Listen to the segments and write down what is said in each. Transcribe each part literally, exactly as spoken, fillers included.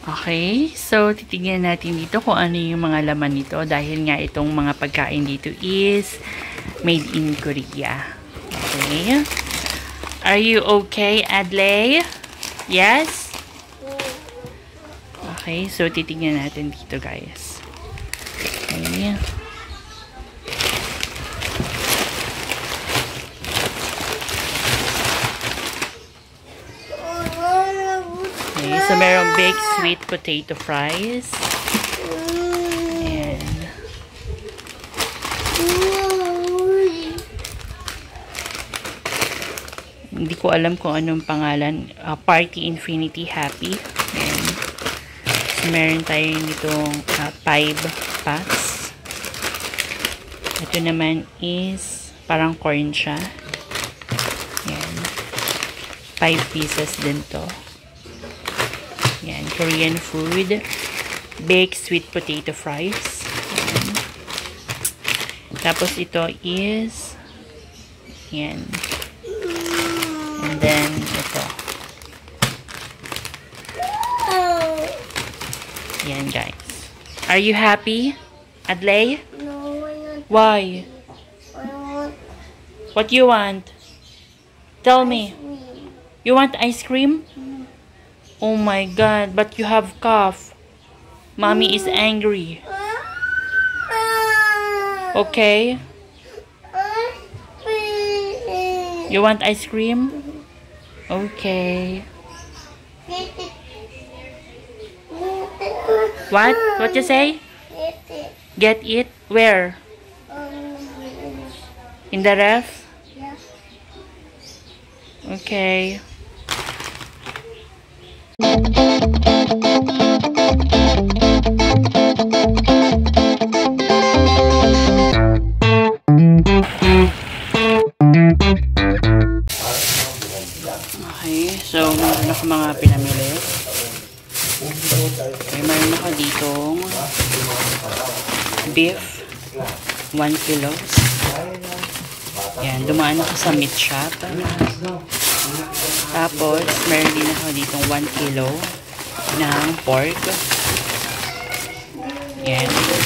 Okay, so titignan natin dito kung ano yung mga laman nito dahil nga itong mga pagkain dito is made in Korea. Okay. Are you okay, Adley? Yes? Okay, so titignan natin dito, guys. Okay. So, merong baked sweet potato fries. And hindi ko alam kung anong pangalan. Uh, Party Infinity Happy. And so, meron tayo nitong uh, five packs. Ito naman is parang corn siya. Yan. Five pieces din to. Yan, Korean food. Baked sweet potato fries. Yan. Tapos ito is yan. And then ito. Yan, guys. Are you happy, Adley? No, I want. Why? I want. What do you want? Tell me. You want ice cream? Oh my God, but you have cough. Mommy is angry. Okay? You want ice cream? Okay. What? What you say? Get it? Where? In the ref? Okay. Okay, so meron ako mga pinamili. Okay, meron ako ditong beef, one kilo. Yan, dumaan ako sa meat shop. Tapos, meron din ako ditong one kilo ng pork. Yan.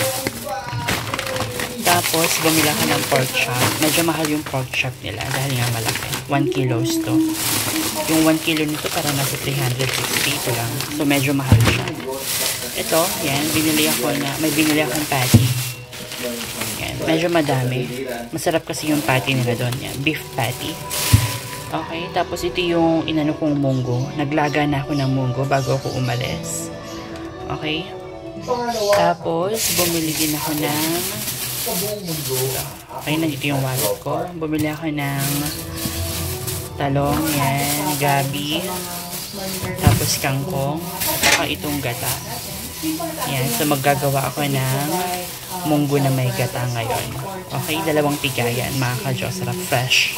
Tapos, bumila ko ng pork chop. Medyo mahal yung pork chop nila dahil nga malaki. one kilos to. Yung one kilo nito para nasa three hundred sixty ito lang. So, medyo mahal siya. Ito, yan. Binili ako na, may binili akong patty. Yan. Medyo madami. Masarap kasi yung patty nila doon. Yan. Beef patty. Okay. Tapos, ito yung inano kong munggo. Naglaga na ako ng munggo bago ako umalis. Okay. Tapos, bumili din ako ng okay, nandito yung wallet ko. Bumili ako ng talong, yan, gabi, tapos kangkong, at saka itong gata. Yan, so maggagawa ako ng munggo na may gata ngayon. Okay, dalawang pigayan, mga ka-Josarap, fresh.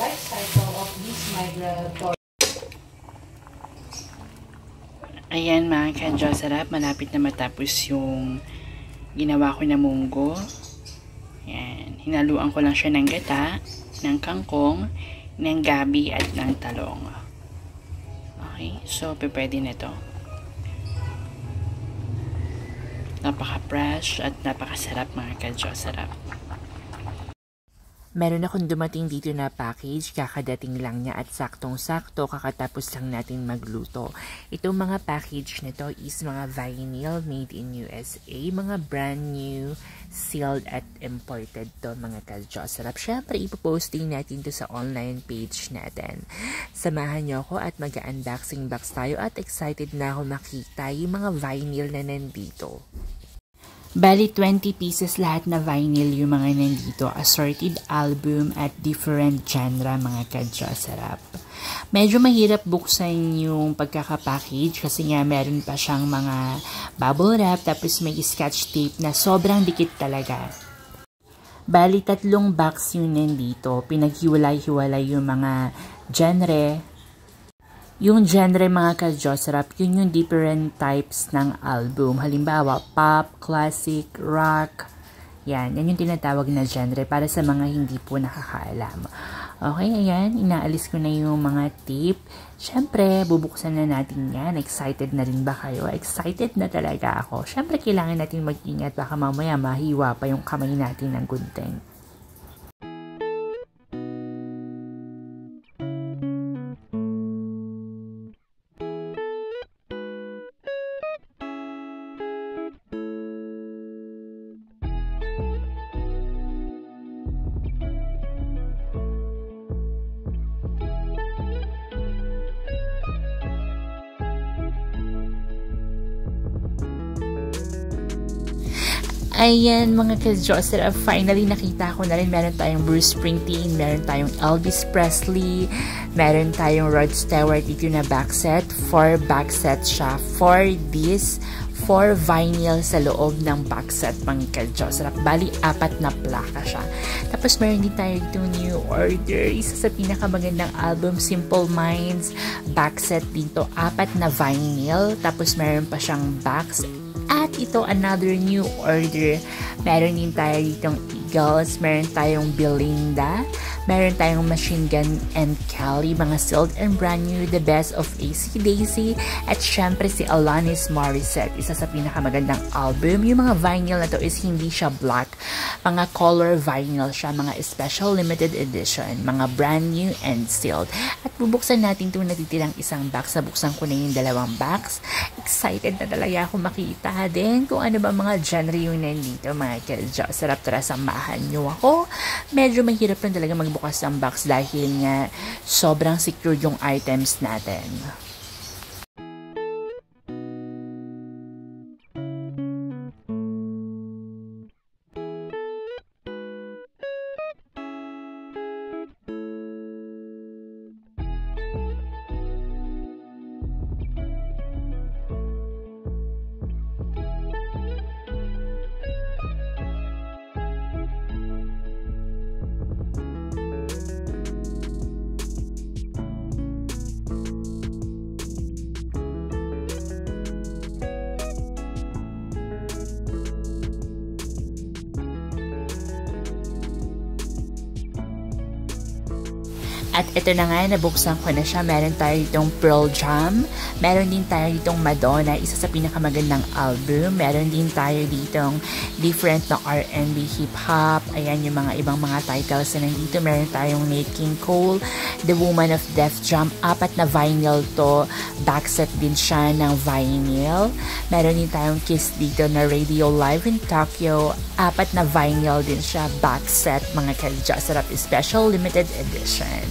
Ayan, mga ka-Josarap, malapit na matapos yung ginawa ko na munggo. Yan, hinaluan ko lang siya ng gata, ng kangkong, ng gabi at ng talong. Okay, so pwede na ito. Napaka-fresh at napakasarap, mga ka-Josarap. Meron akong dumating dito na package, kakadating lang niya at saktong-sakto kakatapos lang natin magluto. Itong mga package nito is mga vinyl made in U S A, mga brand new, sealed at imported to, mga ka-Josarap. Syempre, ipoposting natin to sa online page natin. Samahan niyo ako at mag-unboxing box tayo at excited na ako makita yung mga vinyl na nandito. Bali, twenty pieces lahat na vinyl yung mga nandito. Assorted album at different genre, mga ka-Josarap. Medyo mahirap buksan yung pagkakapackage kasi nga meron pa siyang mga bubble wrap tapos may scotch tape na sobrang dikit talaga. Bali, tatlong box yung nandito. Pinaghiwalay-hiwalay yung mga genre. Yung genre, mga ka-Josarap, yun yung different types ng album. Halimbawa, pop, classic, rock. Yan, yan yung tinatawag na genre para sa mga hindi po nakakaalam. Okay, ayan. Inaalis ko na yung mga tape. Siyempre, bubuksan na natin yan. Excited na rin ba kayo? Excited na talaga ako. Siyempre, kailangan natin mag-ingat. Baka mamaya mahiwa pa yung kamay natin ng gunting. Ayan mga ka-Joseph, finally nakita ko na rin, meron tayong Bruce Springsteen, meron tayong Elvis Presley, meron tayong Rod Stewart dito na back set. Four back set siya for this, four vinyl sa loob ng box set mga ka-Joseph. Bali, apat na plaka siya. Tapos meron din tayo dito New Order, isa sa pinakamagandang album, Simple Minds, back set dito, apat na vinyl. Tapos meron pa siyang box. At ito, another New Order. Meron din tayo ditong Eagles, meron tayong Belinda, meron tayong Machine Gun and Kelly, mga sealed and brand new, the best of A C D C, at syempre si Alanis Morissette, isa sa pinakamagandang album. Yung mga vinyl na to is hindi siya black, mga color vinyl siya, mga special limited edition, mga brand new and sealed. At bubuksan natin itong natitirang isang box. Nabuksan ko na yung dalawang box. Excited na talaga ako makita din kung ano ba mga genre yung nandito mga ka-Diyos. Sarap, tara, samahan nyo ako. Medyo mahirap lang talaga magbukas ng box dahil nga sobrang secure yung items natin. At ito na nga, nabuksan ko na siya. Meron tayo ditong Pearl Jam. Meron din tayo ditong Madonna, isa sa pinakamagandang album. Meron din tayo ditong different na R and B hip-hop. Ayan yung mga ibang mga titles na nandito. Meron tayong Nat King Cole, The Woman of Def Jam. Apat na vinyl to. Backset din siya ng vinyl. Meron din tayong Kiss dito na Radio Live in Tokyo. Apat na vinyl din siya. Backset, mga ka-Diyos. Sarap, special limited edition.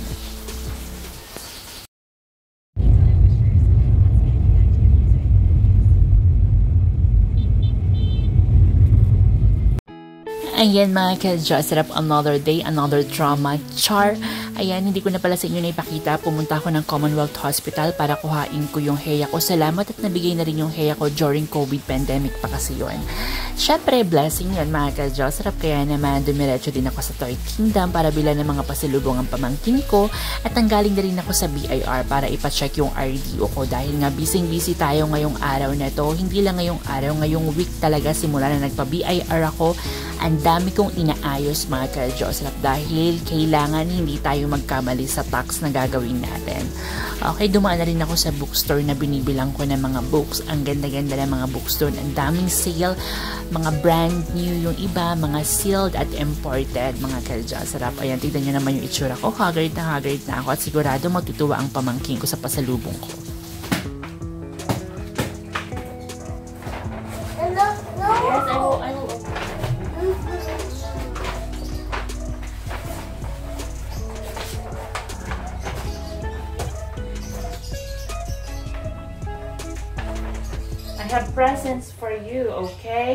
Ayan mga ka-Diyos, sarap, another day, another drama. Char! Ayan, hindi ko na pala sa inyo na ipakita. Pumunta ako ng Commonwealth Hospital para kuhain ko yung heya ko. Salamat at nabigay na rin yung heya ko during COVID pandemic pa kasi yun. Syempre, blessing yun mga ka-Diyos. Sarap, kaya naman dumiretso din ako sa Toy Kingdom para bilan ng mga pasalubong ang pamangkin ko. At nanggaling na rin ako sa B I R para ipacheck yung R D O ko. Dahil nga busy-busy tayo ngayong araw na to. Hindi lang ngayong araw, ngayong week talaga simula na nagpa-B I R ako. Ang dami kong inaayos mga ka-Diyos dahil kailangan hindi tayo magkamali sa tax na gagawin natin. Okay, dumaan na rin ako sa bookstore na binibilang ko ng mga books. Ang ganda-ganda ng mga books doon. Ang daming sale, mga brand new yung iba, mga sealed at imported mga ka-Diyos. Ayan, tignan nyo naman yung itsura ko. Haggard na haggard na ako at sigurado matutuwa ang pamangkin ko sa pasalubong ko. Hello? No? Yes, I will, I will. I have presents for you, okay?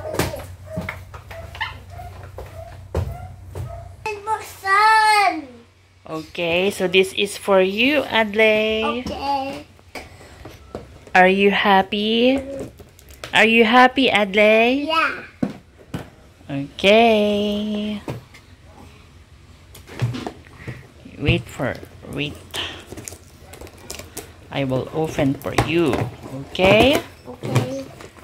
Okay, so this is for you, Adley. Okay. Are you happy? Are you happy, Adley? Yeah. Okay. Wait for, wait. I will open for you, okay? Okay.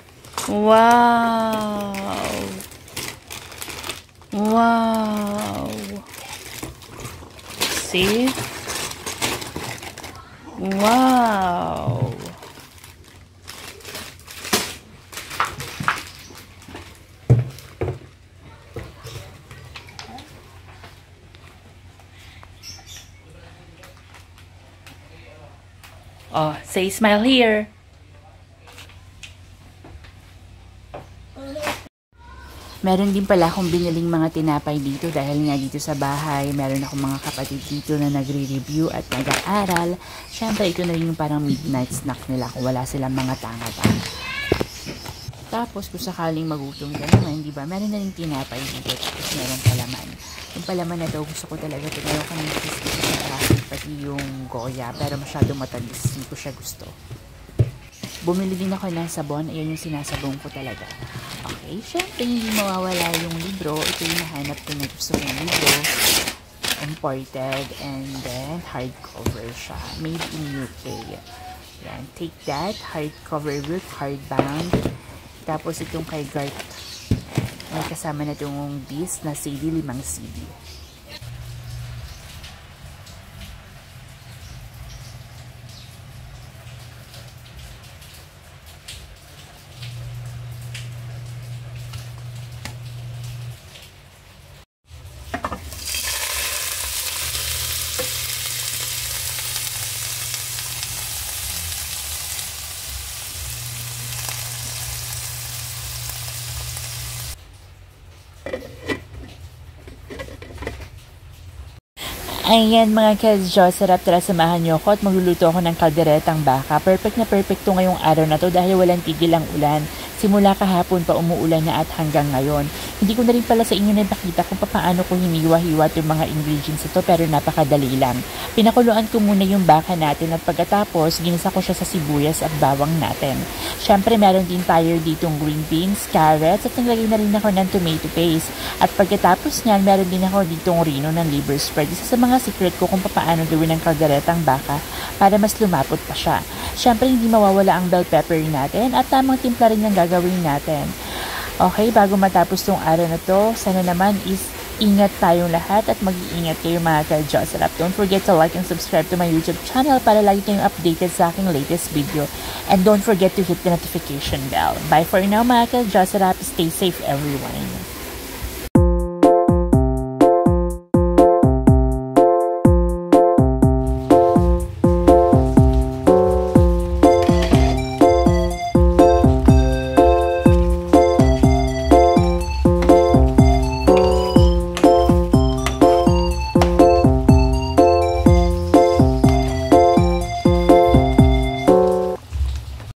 Wow. Wow. see? Wow! Oh, say smile here. Meron din pala akong biniling mga tinapay dito dahil nga dito sa bahay, meron akong mga kapatid dito na nagre-review at nag-aaral. Siyempre, ito na rin yung parang midnight snack nila kung wala silang mga tanga-tanga. Tapos, kung sakaling magutom ka naman, di ba, meron na rin tinapay dito. Tapos, meron palaman. Yung palaman na to, gusto ko talaga ito. Meron kami biscuit sa traffic, pati yung goya, pero masyadong matalis. Hindi ko siya gusto. Bumili din ako ng sabon. Ayan yung sinasabong ko talaga. Okay, syempre hindi mawawala yung libro. Ito yung nahanap ko na gusto kong libro. Imported and then hardcover siya. Made in U K. Yan, take that. Hardcover book, hardbound. Tapos itong kay Gart. May kasama na itong disc na C D, limang C D. Ayan mga ka-Diyos, sarap tara samahan niyo ako at magluluto ako ng kalderetang baka. Perfect na perfect to ngayong araw na to dahil walang tigil ang ulan. Simula kahapon pa umuulan na at hanggang ngayon. Hindi ko na rin pala sa inyo napakita kung paano ko hiniwa-hiwa yung mga ingredients ito pero napakadali lang. Pinakuluan ko muna yung baka natin at pagkatapos ginisa ko siya sa sibuyas at bawang natin. Syempre meron din tayo ditong green beans, carrots at naglagay na rin ako ng tomato paste. At pagkatapos niyan meron din ako ditong rino ng liver spread. Isa sa mga secret ko kung paano gawin ng kalderetang baka para mas lumapot pa siya. Syempre hindi mawawala ang bell pepper natin at tamang timpla rin ang gagawin natin. Okay, bago matapos tong araw na to, sana naman is ingat tayong lahat at mag-iingat kayo mga ka-Diyos. Don't forget to like and subscribe to my YouTube channel para lagi kayong updated sa aking latest video. And don't forget to hit the notification bell. Bye for now mga ka-Diyos. Stay safe everyone.